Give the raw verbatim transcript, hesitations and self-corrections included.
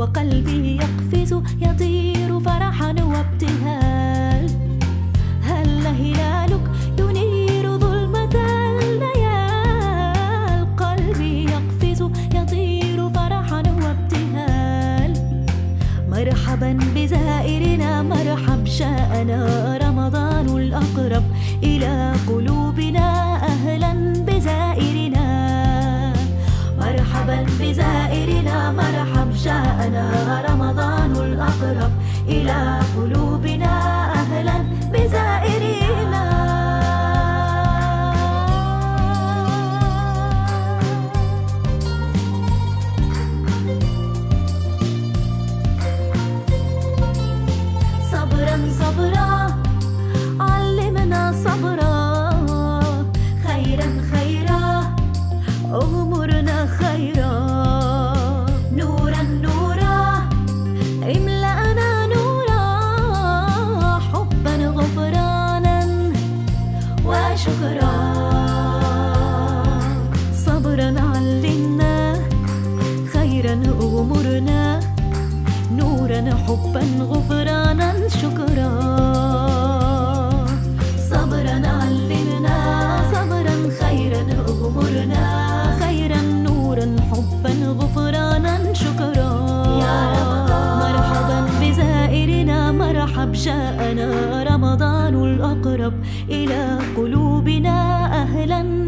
وقلبي يقفز يطير فرحا وابتهال. هل هلالك ينير ظلمة الليال، قلبي يقفز يطير فرحا وابتهال. مرحبا بزائرنا مرحب جاءنا رمضان الأقرب إلى قلوبنا، أهلا بزائرنا. مرحبا بزائرنا مرحب جاءنا رمضان الأقرب إلى قلوبنا، أهلا بزائرنا. صبرا صبرا علمنا صبرا، خيرا خيرا أغمرنا خيرا. نورا نورا املأنا نورا، حبا غفرانا وشكرا. صبرا علمنا خيرا أغمرنا، نورا حبا غفرانا شكرا. صبرا علمنا صبرا خيرا أغمرنا، خيرا نورا حبا غفرانا شكرا. يا رمضان مرحبا بزائرنا مرحب جاءنا رمضان الأقرب إلى قلوبنا، أهلا